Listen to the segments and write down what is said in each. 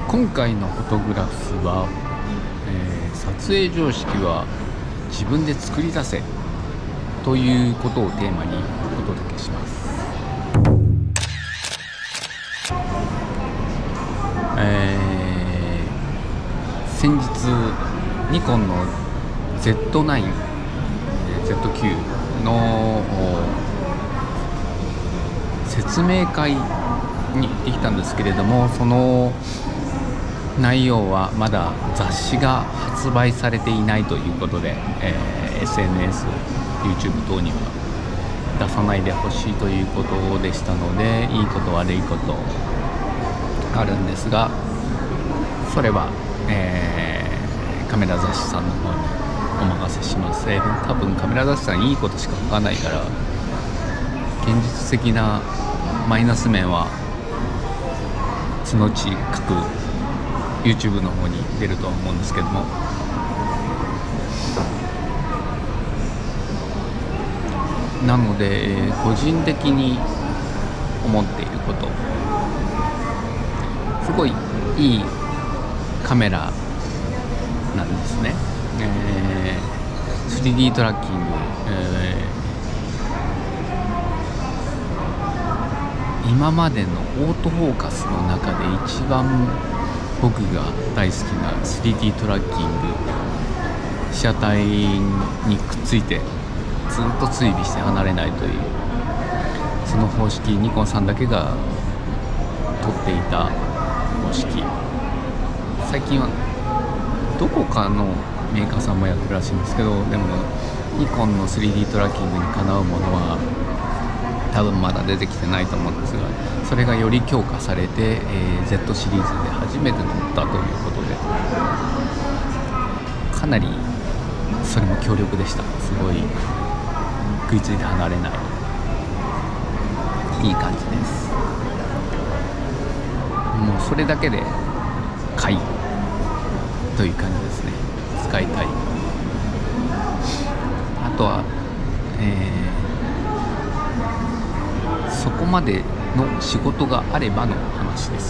今回のフォトグラフスは、撮影常識は自分で作り出せということをテーマにお届けします。先日ニコンの Z9、Z9 の説明会に行ってきたんですけれども、その内容はまだ雑誌が発売されていないということで、SNS、YouTube 等には出さないでほしいということでしたので、いいこと悪いことあるんですが、それは、カメラ雑誌さんの方にお任せします。多分カメラ雑誌さんいいことしか書かないから、現実的なマイナス面はそのうち各 YouTube の方に出るとは思うんですけども、なので、個人的に思っていること、すごいいいカメラなんですね。3D トラッキング、今までのオートフォーカスの中で一番僕が大好きな 3D トラッキング、被写体にくっついてずっと追尾して離れないという、その方式、ニコンさんだけが撮っていた方式、最近はどこかのメーカーさんもやってるらしいんですけど、でもニコンの 3D トラッキングにかなうものは多分まだ出てきてないと思うんですが、それがより強化されて、Z シリーズで初めて乗ったということで、かなりそれも強力でした。すごい食いついて離れない、いい感じです。もうそれだけで買いという感じですね。使いたい。あとは、そこまでの仕事があればの話です。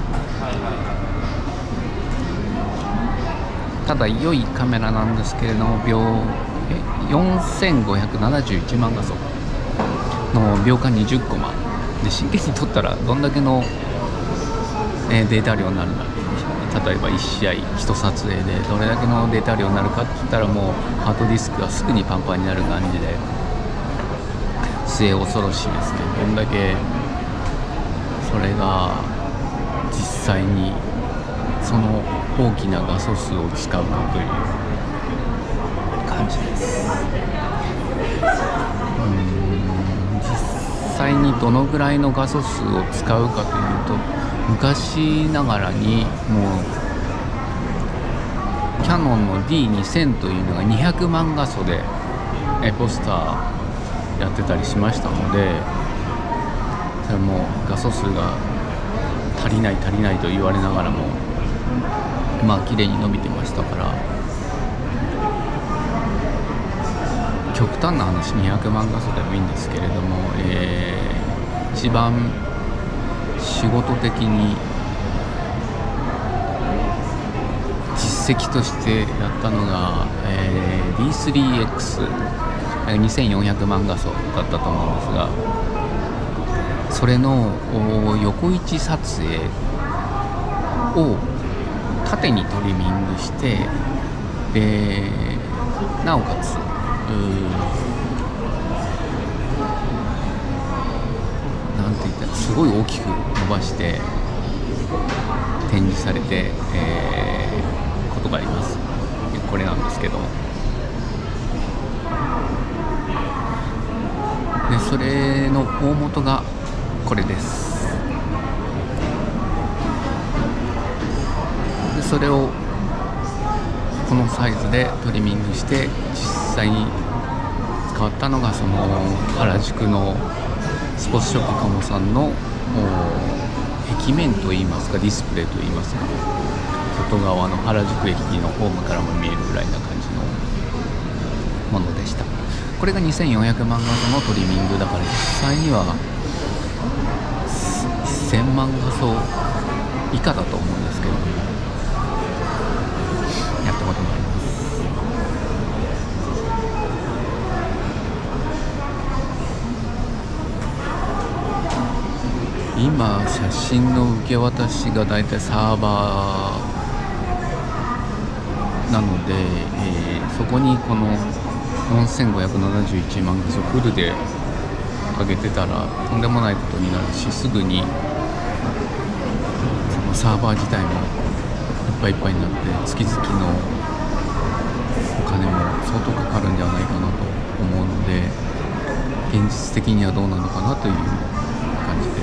ただ良いカメラなんですけれども、4571万画素の秒間20コマで、真剣に撮ったらどんだけの、データ量になるんだ。例えば1試合1撮影でどれだけのデータ量になるかって言ったら、もうハードディスクがすぐにパンパンになる感じで、末恐ろしいですね。どんだけそれが実際にその大きな画素数を使うかという感じです。実際にどのぐらいの画素数を使うかというと、昔ながらにもうキヤノンの D2000 というのが200万画素でポスターやってたりしましたので、それも画素数が足りないと言われながらも、まあ綺麗に伸びてましたから、極端な話200万画素でもいいんですけれども、一番仕事的に実績としてやったのが、D3X 2400万画素だったと思うんですが、それの横位置撮影を縦にトリミングして、でなおかつなんて言ったら、すごい大きく伸ばして展示されて、ことがあります。これなんですけど、でそれの大元がこれです。でそれをこのサイズでトリミングして実際に使ったのが、その原宿のスポーツショップカモさんの壁面といいますか、ディスプレイといいますか、外側の原宿駅のホームからも見えるぐらいな感じのものでした。これが2400万画素のトリミングだから、実際には1000万画素以下だと思うんですけど、やったこともあります。今写真の受け渡しがだいたいサーバーなので、そこにこの4571万画素フルで上げてたらとんでもないことになるし、すぐにそのサーバー自体もいっぱいいっぱいになって月々のお金も相当かかるんじゃないかなと思うので、現実的にはどうなのかなという感じです。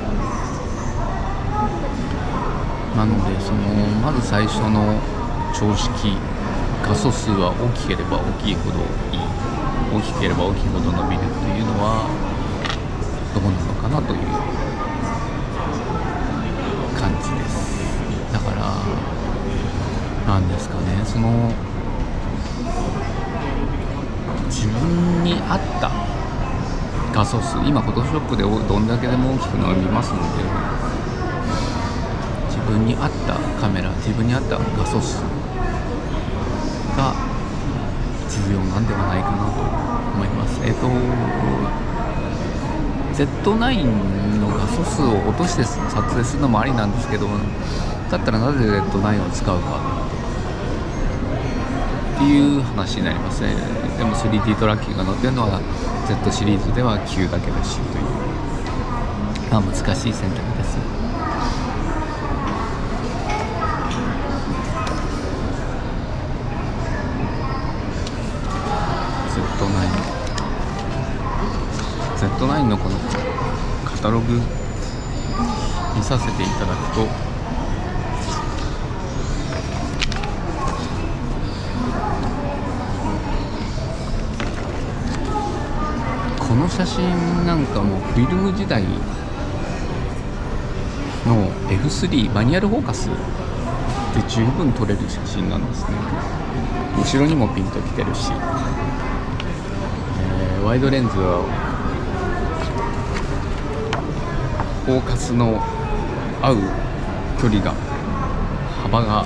なのでまず最初の常識、画素数は大きければ大きいほどいい、大きければ大きいほど伸びるというのはどうなのかなという感じです。だからなんですかね、自分に合った画素数、今フォトショップでどんだけでも大きく伸びますので、自分に合ったカメラ、自分に合った画素数が重要なんではないかなと思います。Z9 の画素数を落として撮影するのもありなんですけど、だったらなぜ Z9 を使うかっていう話になりますね。でも 3D トラッキングが載ってるのは Z シリーズでは9だけだしという、難しい選択です。Z9 のこのカタログ見させていただくと、この写真なんかもフィルム時代の F3 マニュアルフォーカスで十分撮れる写真なんですね。後ろにもピンときてるし、ワイドレンズはフォーカスの合う距離が幅が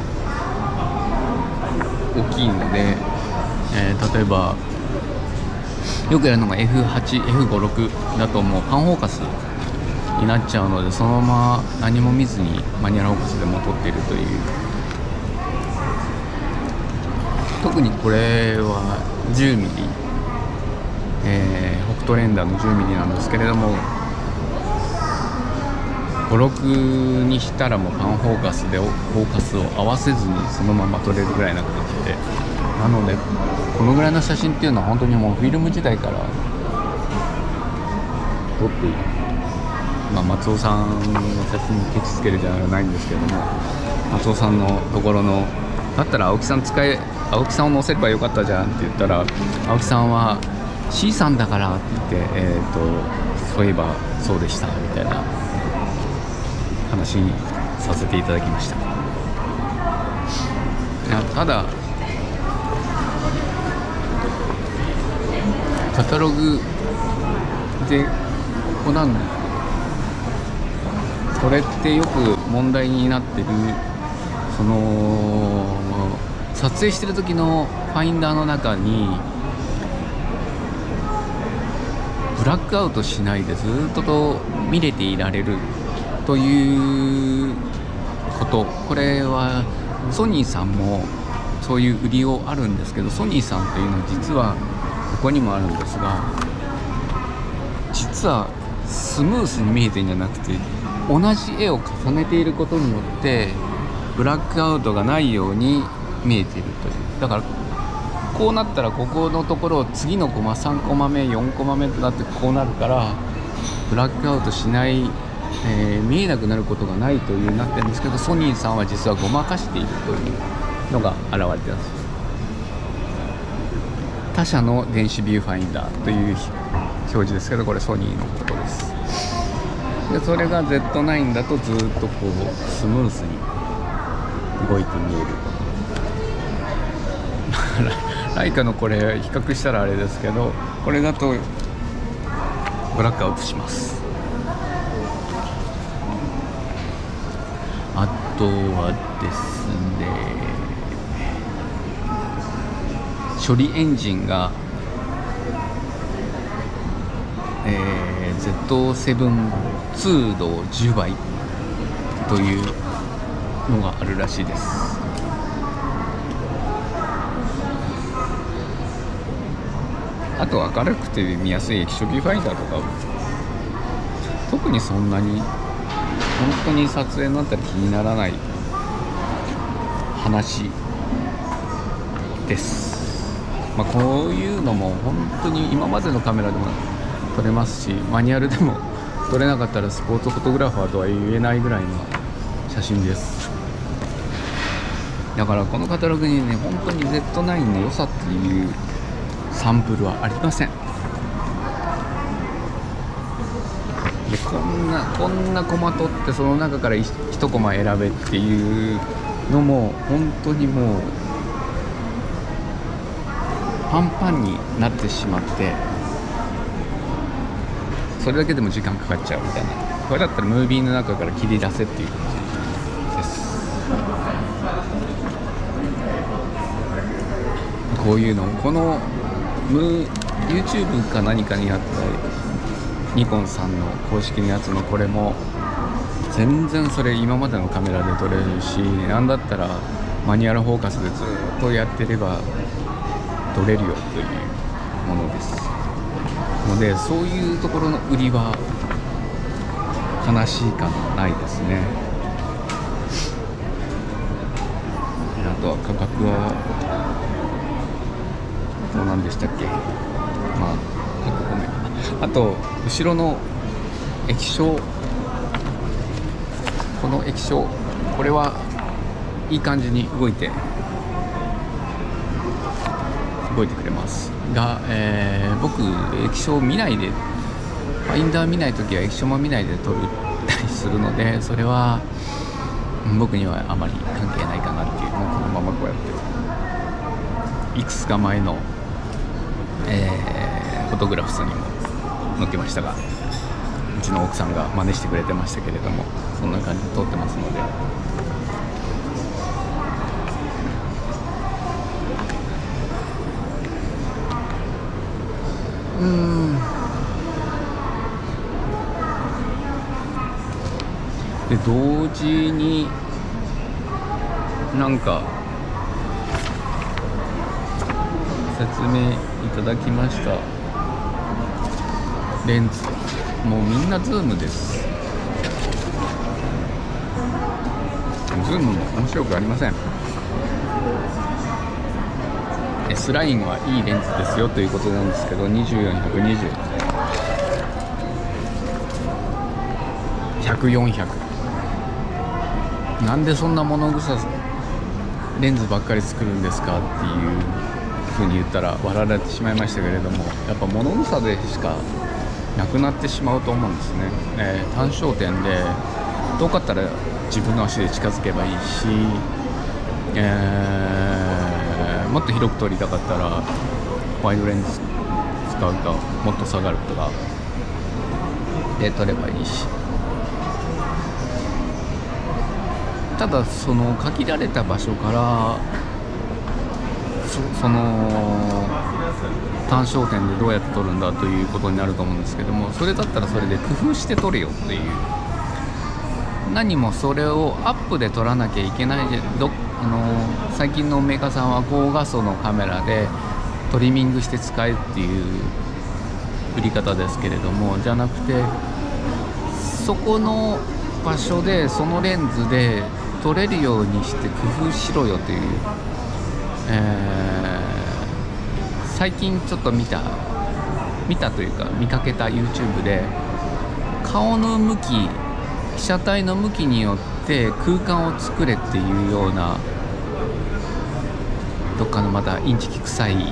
大きいので、例えばよくやるのが F8、F56 だともうパンフォーカスになっちゃうので、そのまま何も見ずにマニュアルフォーカスでも撮っているという。特にこれは 10mm、北斗レンダーの 10mm なんですけれども、56にしたらもうパンフォーカスでフォーカスを合わせずにそのまま撮れるぐらいな感じで、なのでこのぐらいの写真っていうのは本当にもうフィルム時代から撮っている、松尾さんの写真にケチつけるじゃないんですけども、松尾さんのところのだったら青木さんを載せればよかったじゃんって言ったら、青木さんは C さんだからって言って、そういえばそうでしたみたいな話にさせていただきました。ただカタログでこれってよく問題になってる、撮影してる時のファインダーの中にブラックアウトしないでずっと見れていられるということ、これはソニーさんもそういう売りをあるんですけど、ソニーさんというのは実はここにもあるんですが、実はスムースに見えてるんじゃなくて、同じ絵を重ねていることによってブラックアウトがないように見えているという。だからこうなったらここのところを次のコマ3コマ目4コマ目となってこうなるから、ブラックアウトしない、見えなくなることがないというなってるんですけど、ソニーさんは実はごまかしているというのが現れています。他社の電子ビューファインダーという表示ですけど、これソニーのことです。でそれが Z9 だとずっとこうスムーズに動いて見えるライカのこれ比較したらあれですけど、これだとブラックアウトします。 とはですね、処理エンジンが、Z7-2 度10倍というのがあるらしいです。あと明るくて見やすい液晶ビューファインダーとか特にそんなに本当に撮影になったら気にならない話です。こういうのも本当に今までのカメラでも撮れますし、マニュアルでも撮れなかったらスポーツフォトグラファーとは言えないぐらいの写真です。だからこのカタログにね、本当に Z9 の良さっていうサンプルはありません。でこんなコマ撮ってその中から1コマ選べっていうのも本当にもうパンパンになってしまって、それだけでも時間かかっちゃうみたいな。これだったらムービーの中から切り出せっていう感じです。こういうのこのYouTube か何かにあったニコンさんの公式のやつのこれも全然それ今までのカメラで撮れるし、なんだったらマニュアルフォーカスでずっとやってれば撮れるよというものですので、そういうところの売りは悲しいかないですね。あとは価格はどうなんでしたっけ。ごめん。あと後ろの液晶、この液晶、これはいい感じに動いてくれますが、僕液晶見ないで、ファインダー見ないときは液晶も見ないで撮ったりするので、それは僕にはあまり関係ないかなっていう。もうこのままこうやっていくつか前の、フォトグラフスにも載っけましたが、うちの奥さんが真似してくれてましたけれども、そんな感じで撮ってますので、で同時になんか説明いただきましたレンズ、もうみんなズームです。ズームも面白くありません。S ラインはいいレンズですよということなんですけど、24-120、100-400、なんでそんな物臭レンズばっかり作るんですかっていう風に言ったら笑われてしまいましたけれども、やっぱ物臭でしかなくなってしまうと思うんですね。単焦点で遠かったら自分の足で近づけばいいし、もっと広く撮りたかったらワイドレンズ使うともっと下がるとかで撮ればいいし、ただその限られた場所からその単焦点でどうやって撮るんだということになると思うんですけども、それだったらそれで工夫して撮れよっていう。何もそれをアップで撮らなきゃいけない最近のメーカーさんは高画素のカメラでトリミングして使えっていう売り方ですけれども、じゃなくてそこの場所でそのレンズで撮れるようにして工夫しろよという、最近ちょっと見たというか見かけた YouTube で、顔の向き、被写体の向きによって空間を作れっていうような、どっかのまたインチキ臭い、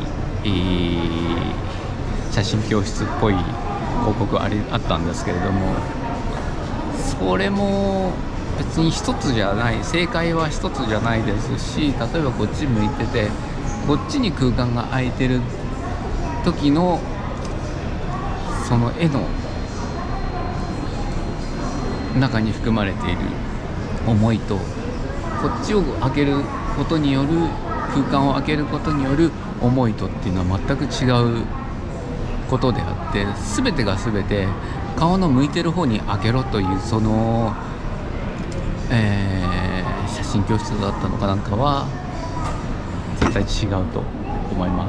写真教室っぽい広告あったんですけれども、それも別に一つじゃない、正解は一つじゃないですし、例えばこっち向いててこっちに空間が空いてる時のその絵の中に含まれている思いとこっちを開けることによる、空間を開けることによる思いとっていうのは全く違うことであって、全てが全て顔の向いてる方に開けろというその、写真教室だったのかなんかは絶対違うと思います。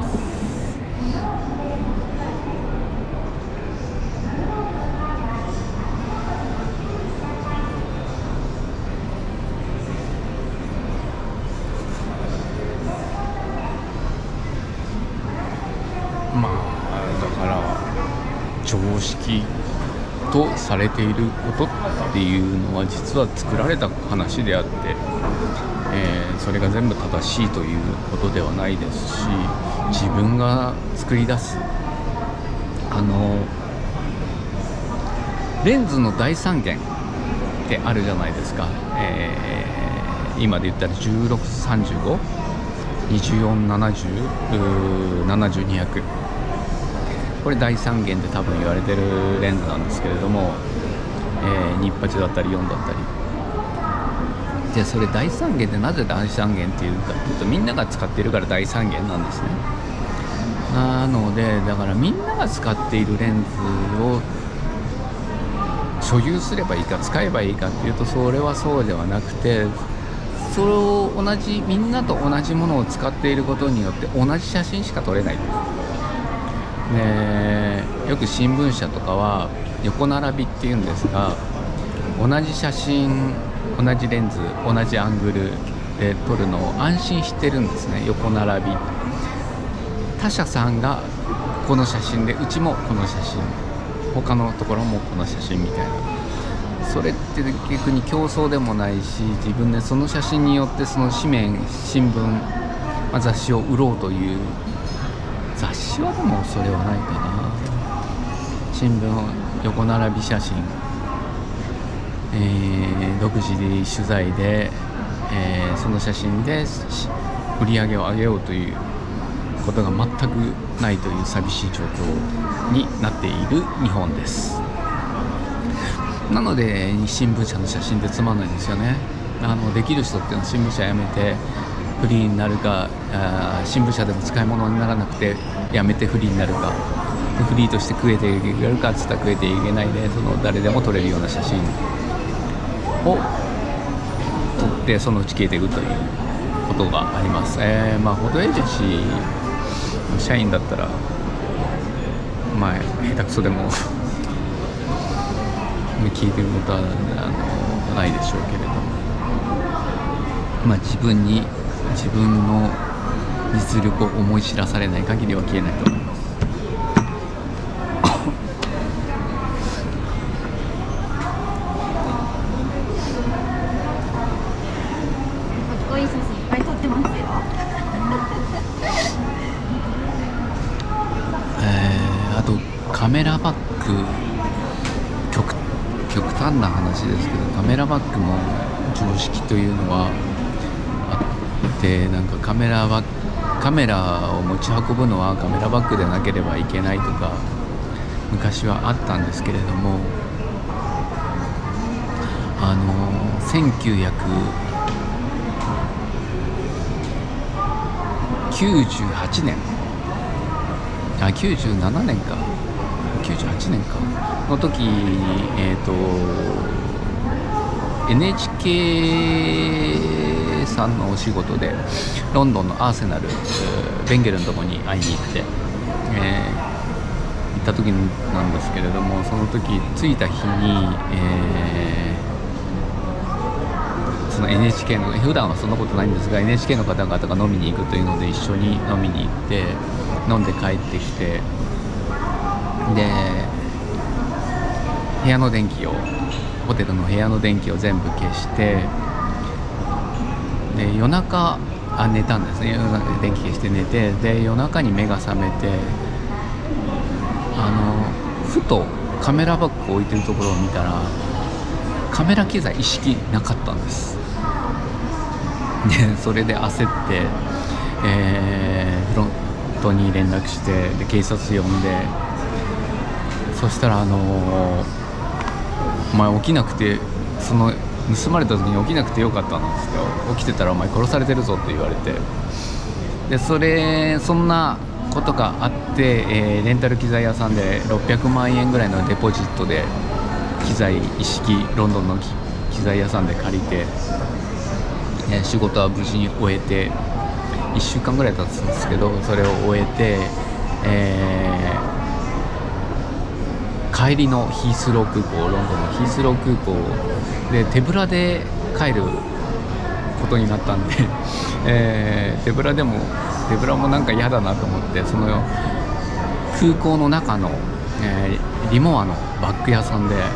まあだから常識とされていることっていうのは実は作られた話であって、それが全部正しいということではないですし、自分が作り出すレンズの大三元ってあるじゃないですか。今で言ったら1635、2470、70200、これ大三元で多分言われてるレンズなんですけれども、28だったり4だったりで、それ大三元ってなぜ大三元っていうかっていうと、みんなが使っているから大三元なんですね。なのでだからみんなが使っているレンズを所有すればいいか使えばいいかっていうと、それはそうではなくて、それをみんなと同じものを使っていることによって同じ写真しか撮れない。よく新聞社とかは横並びっていうんですが、同じ写真、同じレンズ、同じアングルで撮るのを安心してるんですね。横並び、他社さんがこの写真で、うちもこの写真、他のところもこの写真みたいな、それって逆に競争でもないし、自分でその写真によってその紙面、新聞、雑誌を売ろうという、雑誌はでもそれはないかな。新聞横並び写真、独自取材で、その写真で売り上げを上げようということが全くないという寂しい状況になっている日本です。なので新聞社の写真ってつまんないんですよね。できる人っていうのは新聞社辞めてフリーになるか、新聞社でも使い物にならなくて辞めてフリーになるか、フリーとして食えていけるかって言ったら食えていけないで、誰でも撮れるような写真を撮ってそのうち消えていくということがあります。フォトエージェンシーの社員だったら下手くそでも聞いてることはないでしょうけれども、自分の実力を思い知らされない限りは消えないと思います。 かっこいい写真いっぱい撮ってますよ。 あとカメラバッグ、極端な話ですけど、カメラバッグも常識というのはあって、なんかカメラを持ち運ぶのはカメラバッグでなければいけないとか昔はあったんですけれども、1998年97年か98年かの時に、NHK さんのお仕事でロンドンのアーセナルベンゲルのところに会いに行って、行った時なんですけれども、その時着いた日に、その NHK の普段はそんなことないんですが NHK の方々が飲みに行くというので一緒に飲みに行って飲んで帰ってきて、でホテルの部屋の電気を全部消して、で夜中寝たんですね。夜中で電気消して寝て、で夜中に目が覚めて、ふとカメラバッグを置いてるところを見たらカメラ機材一式なかったんです。でそれで焦って、フロントに連絡して、で警察呼んで、そしたらお前起きなくてその盗まれた時に起きなくてよかったなっつって、起きてたらお前殺されてるぞって言われて、でそんなことがあって、レンタル機材屋さんで600万円ぐらいのデポジットで機材一式ロンドンの機材屋さんで借りて、仕事は無事に終えて1週間ぐらい経つんですけど、それを終えて、帰りのヒースロー空港、ロンドンのヒースロー空港で手ぶらで帰ることになったんで、手ぶらもなんか嫌だなと思って、その空港の中の、リモアのバッグ屋さんで、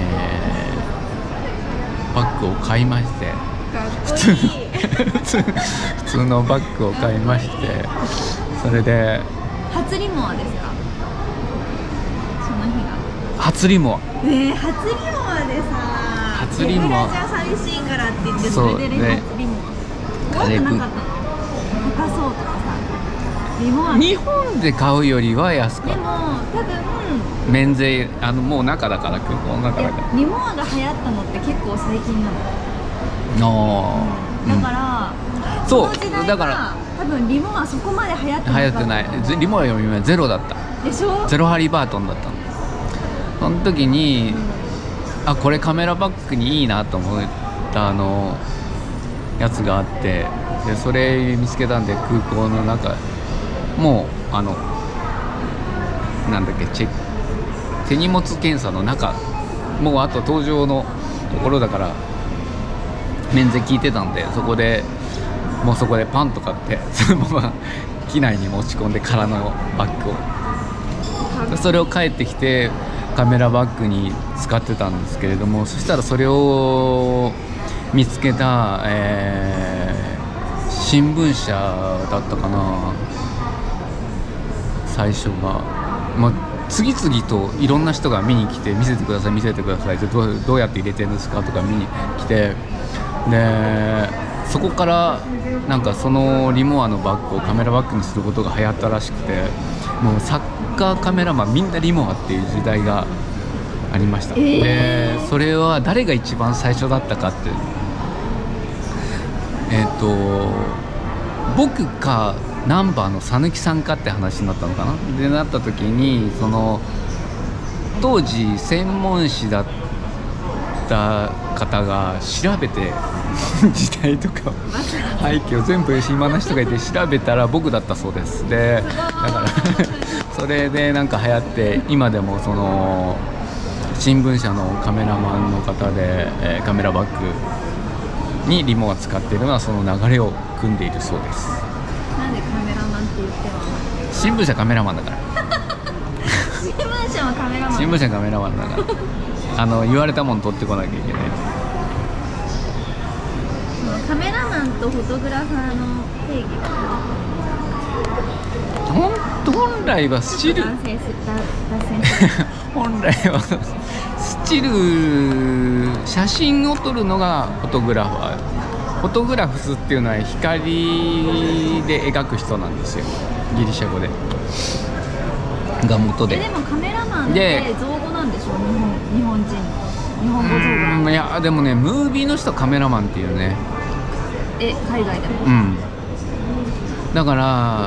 バッグを買いまして、 かっこいい普通のバッグを買いまして、それで初リモアですか、その日が。 初リモア、 初リモアでさ、 初リモア手ぶらじゃ寂しいからって言って、 そうそれでね初リモア怖くなかったの？高そうとかさ、リモア日本で買うよりは安かった。 でも多分免税、もう中だから、空港の中だから。 リモアが流行ったのって結構最近なの。だから、 そうこの時代だからは多分リモアそこまで流行ってなかった。 流行ってない。リモアよりもゼロだった。 でしょ？ ゼロハリバートンだったの。その時に、これカメラバッグにいいなと思ったやつがあって、でそれ見つけたんで、空港の中もうなんだっけ、手荷物検査の中、もうあと搭乗のところだから免税聞いてたんで、そこでパンと買って、そのまま機内に持ち込んで空のバッグを、それを帰ってきてカメラバッグに使ってたんですけれども、そしたらそれを見つけた、新聞社だったかな、最初が、次々といろんな人が見に来て、見せてくださいって、どうやって入れてるんですかとか見に来て、でそこからなんかそのリモアのバッグをカメラバッグにすることが流行ったらしくて、もうサッカーカメラマンみんなリモアっていう時代がありました。でそれは誰が一番最初だったかって、僕かナンバーの讃岐さんかって話になったのかな。でなった時に、その当時専門誌だった方が調べて時代とか背景を全部暇な人がいて調べたら僕だったそうです。でだからそれでなんか流行って、今でもその新聞社のカメラマンの方で、カメラバッグにリモア使っているのはその流れを組んでいるそうです。 なんでカメラマンって言ってるの？ 新聞社カメラマンだから新聞社はカメラマン。 新聞社カメラマンだから言われたもん取ってこなきゃいけない。 カメラマンとフォトグラファーの定義が本来はスチル本来はスチル、写真を撮るのがフォトグラファー。フォトグラフスっていうのは光で描く人なんですよ、ギリシャ語でが元で。 でもカメラマンって造語なんでしょ、日本人日本語造語。 いやでもね、ムービーの人はカメラマンっていうね。 海外でも。 だから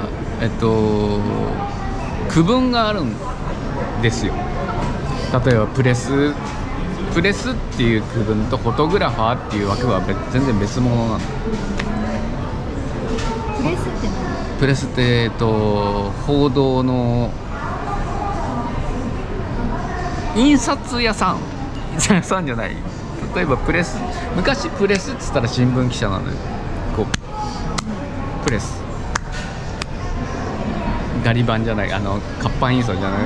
区分があるんですよ。例えばプレスっていう区分とフォトグラファーっていう枠は全然別物なの。 プレスって何？ プレスって報道の印刷屋さんじゃない。例えば昔プレスって言ったら新聞記者なのよ。こうプレスガリ版じゃない、活版印刷じゃない、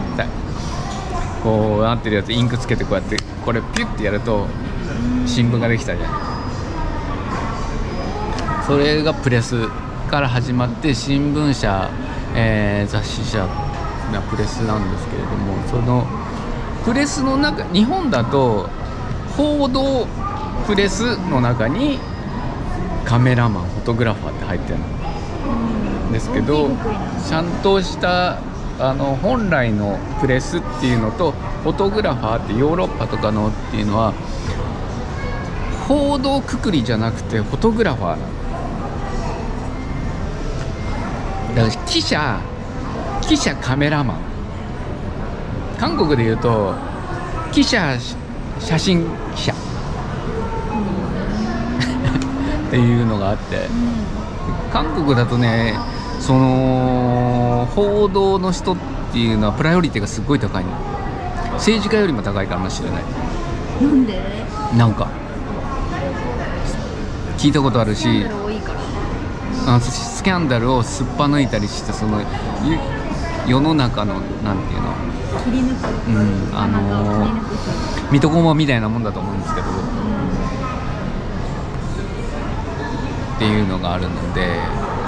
こうなってるやつインクつけてこうやってこれピュッてやると新聞ができたじゃん。それがプレスから始まって新聞社、雑誌社がプレスなんですけれども、そのプレスの中、日本だと報道プレスの中にカメラマンフォトグラファーって入ってるんですけど、ちゃんとした本来のプレスっていうのとフォトグラファーってヨーロッパとかのっていうのは報道くくりじゃなくてフォトグラファーなの。だから記者カメラマン、韓国で言うと記者写真記者っていうのがあって、韓国だとね、その報道の人っていうのはプライオリティがすごい高いの。政治家よりも高いかもしれない。 なんで？ なんか聞いたことあるし、 スキャンダル多いから。 スキャンダルをすっぱ抜いたりして、その世の中のなんていうの、 切り抜く、切り抜く水戸黄門みたいなもんだと思うんですけど、っていうのがあるので、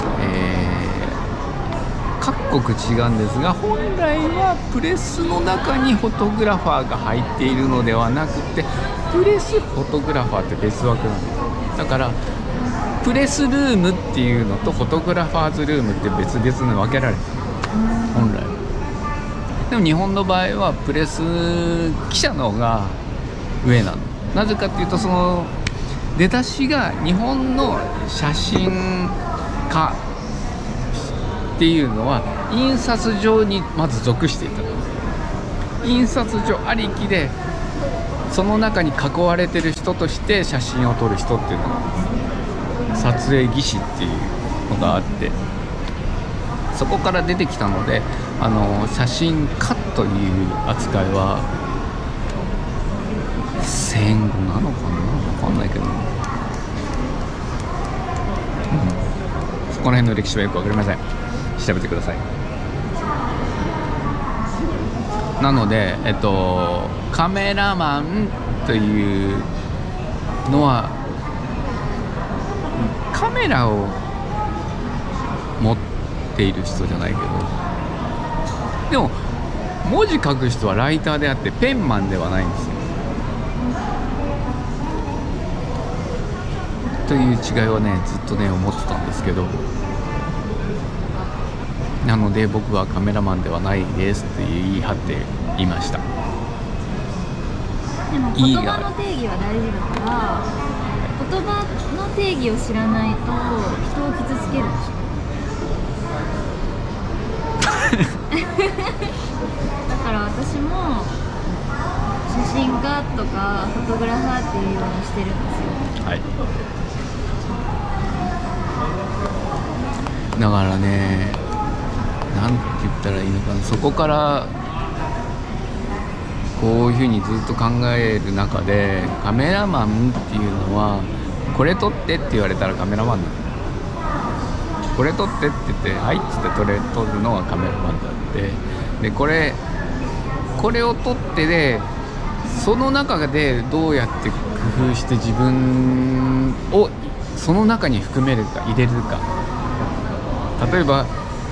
各国違うんですが、本来はプレスの中にフォトグラファーが入っているのではなくて、プレスフォトグラファーって別枠なんです。だからプレスルームっていうのとフォトグラファーズルームって別々に分けられてる、本来は。でも日本の場合はプレス記者の方が上なの。なぜかっていうと、その出だしが日本の写真家っていうのは印刷所にまず属していた。印刷所ありきでその中に囲われてる人として写真を撮る人っていうのが撮影技師っていうのがあって、そこから出てきたので、写真家という扱いは戦後なのかな、分かんないけど、そこら辺の歴史はよく分かりません。調べてください。なので、カメラマンというのはカメラを持っている人じゃないけど、でも文字書く人はライターであってペンマンではないんですよ。という違いをね、ずっとね思ってたんですけど、なので僕はカメラマンではないですって言い張っていました。 でも言葉の定義は大事だから、言葉の定義を知らないと人を傷つけるでしょ。だから私も写真家とかフォトグラファーっていうようにしてるんですよ。 はい。だからね、なんて言ったらいいのかな、そこからこういうふうにずっと考える中で、カメラマンっていうのはこれ撮ってって言われたらカメラマンなの。これ撮ってって言ってはいっつって撮るのがカメラマンであって、でこれを撮ってで、その中でどうやって工夫して自分をその中に含めるか入れるか。例えば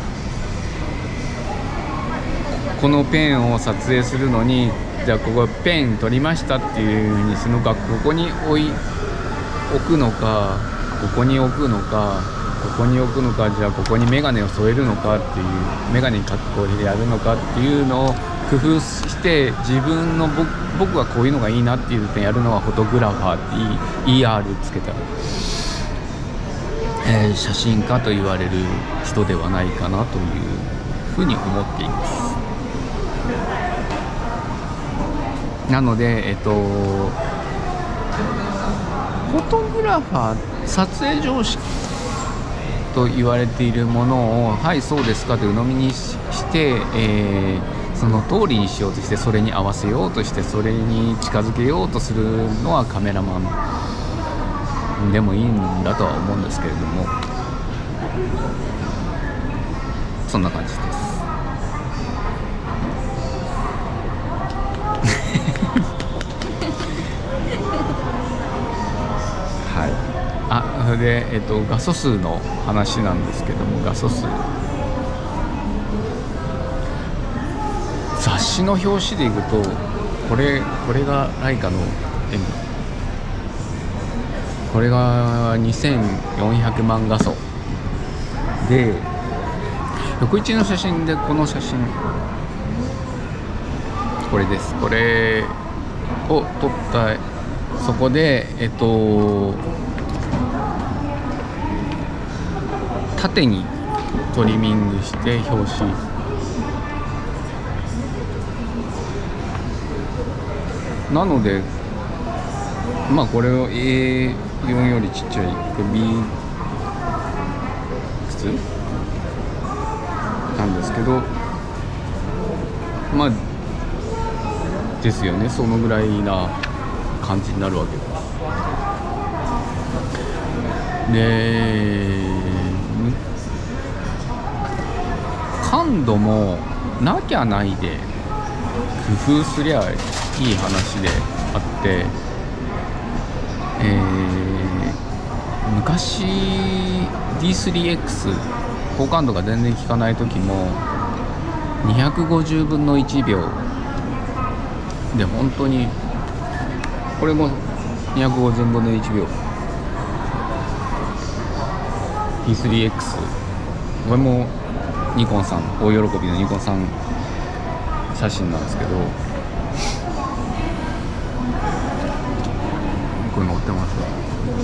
このペンを撮影するのに、じゃあここペン取りましたっていう風にするのか、ここに置くのか、ここに置くのか、ここに置くのか、じゃあここにメガネを添えるのかっていう、メガネに格好でやるのかっていうのを工夫して、自分の僕はこういうのがいいなっていう点やるのはフォトグラファーって ER つけたら、写真家と言われる人ではないかなというふうに思っています。なので、フォトグラファー、撮影常識と言われているものを、はいそうですかと鵜呑みにして、その通りにしようとして、それに合わせようとして、それに近づけようとするのはカメラマンでもいいんだとは思うんですけれども、そんな感じです。はい。それで、画素数の話なんですけども、画素数、雑誌の表紙でいくと、これがライカの M、これが2400万画素で、横一の写真で、この写真、これです。これを撮ったそこで縦にトリミングして表紙なので、まあこれを A4 よりちっちゃいこれ B 靴なんですけど、まあですよね、そのぐらいな感じになるわけです。で、感度もなきゃないで工夫すりゃいい話であって、昔 D3X 高感度が全然効かない時も250分の1秒で本当にこれも250分の1秒 D3X これもニコンさん大喜びのニコンさん写真なんですけど、これ載ってますわ。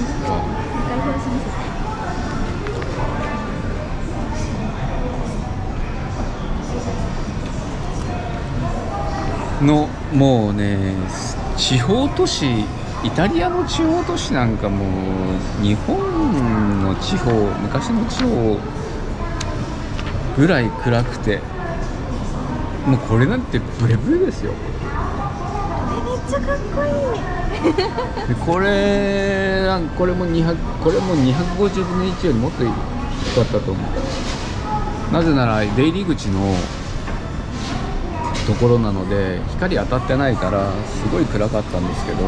のもうね、地方都市イタリアの地方都市なんかもう日本の地方昔の地方ぐらい暗くて、もうこれなんてブレブレですよ。 めっちゃかっこいいでこれも250分の1よりもっと低かったと思う。なぜなら出入り口のところなので光当たってないからすごい暗かったんですけど、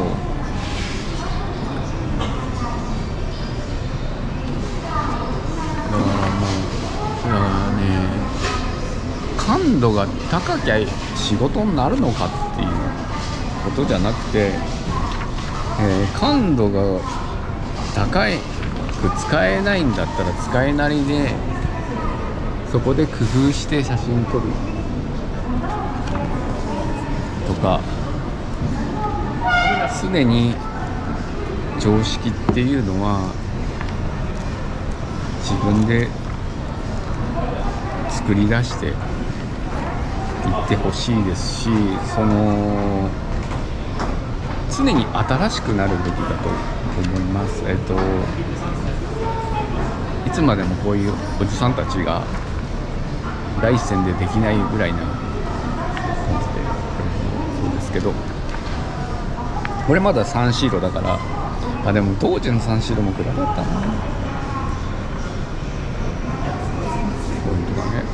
だからね、感度が高きゃ仕事になるのかっていうことじゃなくて、感度が高く使えないんだったら使えなりでそこで工夫して写真撮るとか、常に常識っていうのは自分で作り出していってほしいですし、常に新しくなるべきだと思います。いつまでもこういうおじさんたちが第一線でできないぐらいな感じでそうですけど、これまだサンシードだから、でも当時のサンシードも暗かったな。こういうとかね。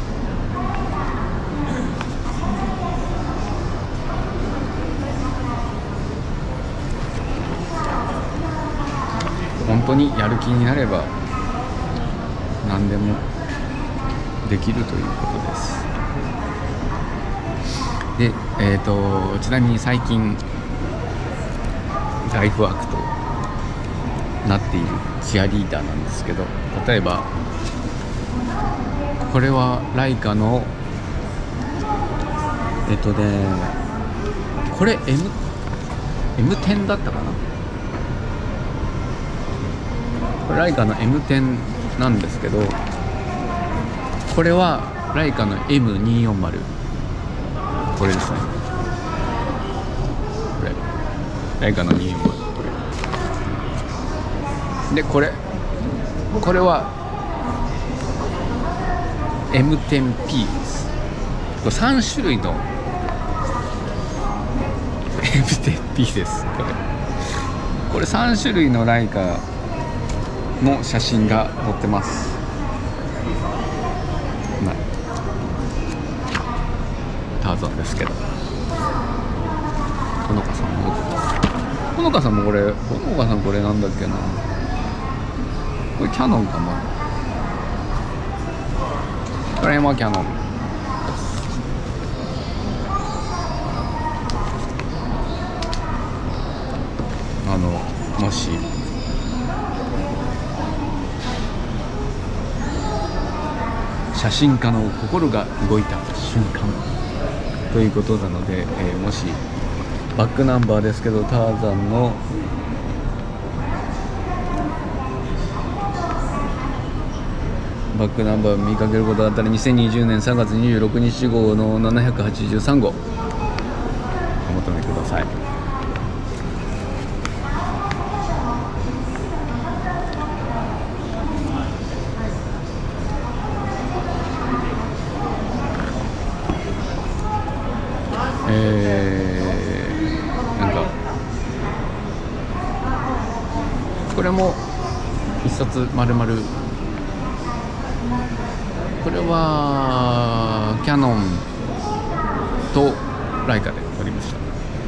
本当にやる気になれば何でもできるということです。で、ちなみに最近ライフワークとなっているチアリーダーなんですけど、例えばこれはライカのこれ M10 だったかな。これライカの M10 なんですけど、これはライカの M240、 これですね。これライカの240、これでこれは M10P です。これ3種類の M10P です。これ3種類のライカの写真が載ってます。ターザンですけど、ほのかさんもほのかさんもこれなんだっけな、これキャノンかな。これもキャノンです。もし写真家の心が動いた瞬間ということなので、もしバックナンバーですけどターザンのバックナンバー見かけることがあったら2020年3月26日号の783号お求めください。なんかこれも一冊丸々、これはキヤノンとライカで撮りました。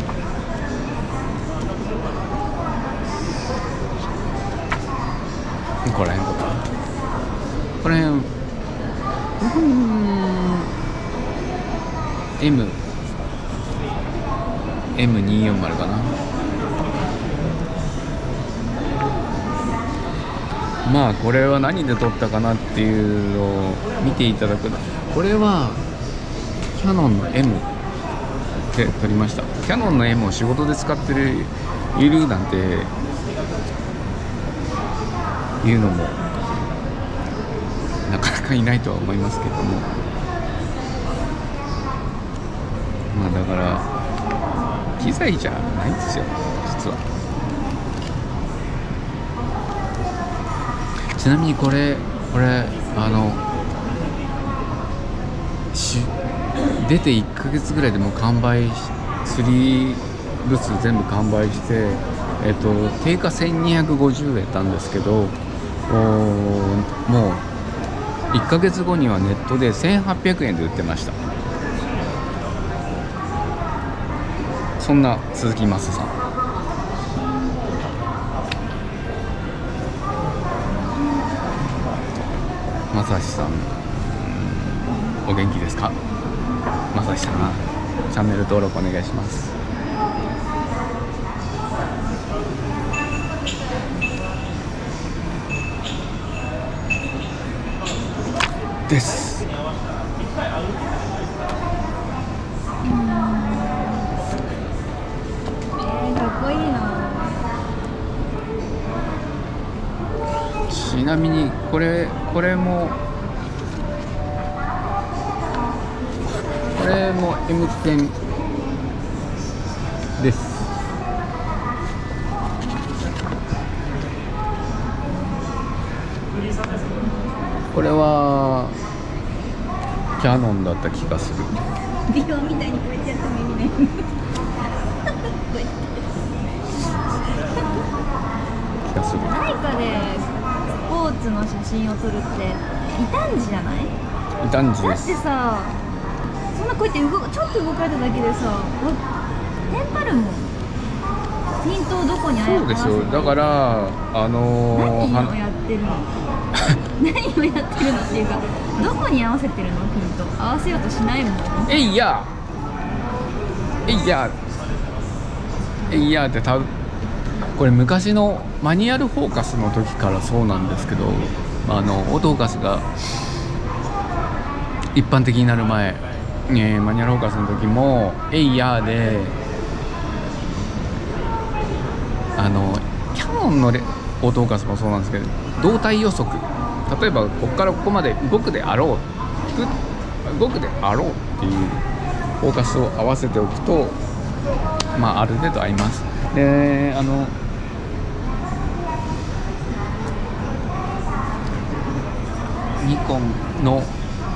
ここら辺とかこの辺M240 かな。まあこれは何で撮ったかなっていうのを見ていただく。これはキヤノンの M で撮りました。キヤノンの M を仕事で使っているなんていうのもなかなかいないとは思いますけども、まあだから機材じゃないんですよ実は。ちなみにこれ出て1ヶ月ぐらいでもう完売、3ブース全部完売して、定価1250円なんですけど、もう1ヶ月後にはネットで1800円で売ってました。そんな鈴木雅さん、正志さん、お元気ですか？正志さん、チャンネル登録お願いします。です。 かっこいいな。 ちなみにこれも M10 です。これはキヤノンだった気がする。 美容みたいにこうやってやっても意味ない。 気がする。 ライカでスポーツの写真を撮るって異端児じゃない？ 異端児だっです。 てさ、そんなこうやってちょっと動かれただけでさ、テンパるもん。ピントをどこに合わせてる？ そうですよ。だから何をやってるの？何をやってるのっていうか、どこに合わせてるの？ピント合わせようとしないもん。 えいやってこれ昔のマニュアルフォーカスの時からそうなんですけど、オートフォーカスが一般的になる前、マニュアルフォーカスの時もエイヤーでキヤノンのオートフォーカスもそうなんですけど、動体予測、例えばここからここまで動くであろうっていうフォーカスを合わせておくと、まあある程度合います。でニコンの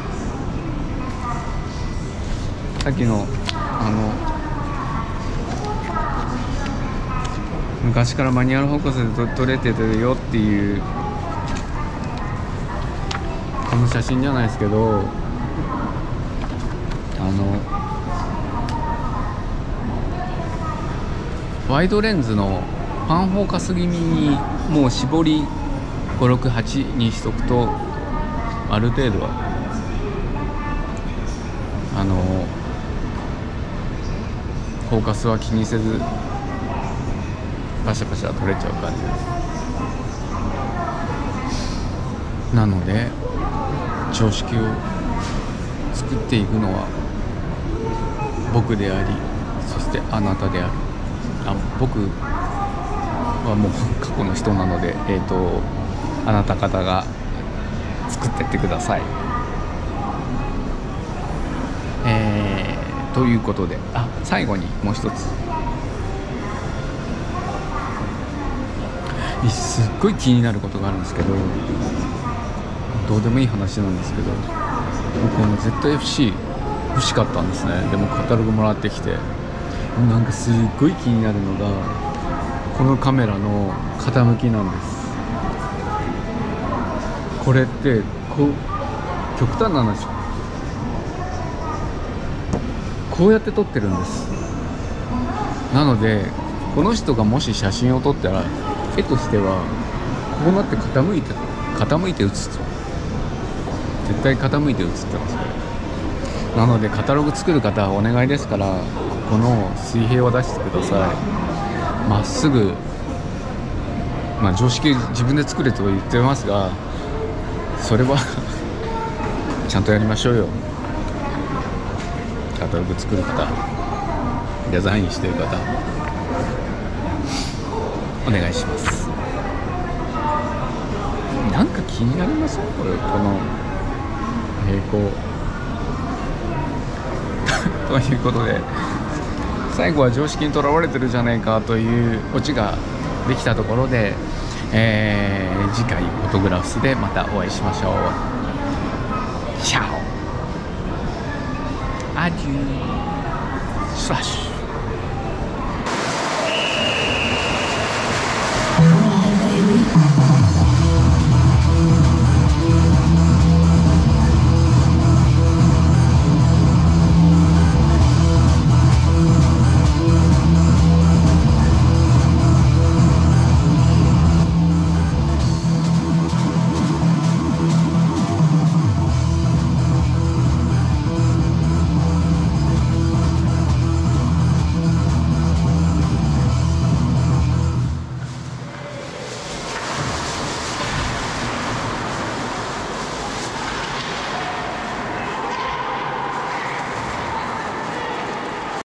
さっきの昔からマニュアルフォーカスで撮れてるよっていうこの写真じゃないですけど、ワイドレンズのファンフォーカス気味にもう絞り568にしとくと、ある程度はフォーカスは気にせずパシャパシャ撮れちゃう感じです。なので常識を作っていくのは僕であり、そしてあなたである。僕はもう過去の人なので、あなた方が作ってってください。ということで、最後にもう一つ、すっごい気になることがあるんですけど、どうでもいい話なんですけど、僕この ZFC 欲しかったんですね。でもカタログもらってきて、なんかすっごい気になるのがこのカメラの傾きなんです。これって極端な話、こうやって撮ってるんです。なのでこの人がもし写真を撮ったら、絵としてはこうなって傾いて写す。絶対傾いて写ってますね。なのでカタログ作る方はお願いですから、この水平を出してください。まっすぐ、常識自分で作れと言ってますが、それはちゃんとやりましょうよ。カタログ作る方、デザインしてる方、お願いします。なんか気になりません？この平行ということで、最後は常識にとらわれてるじゃないかというオチができたところで、次回フォトグラフスでまたお会いしましょう。チャオアデュースラッシュ。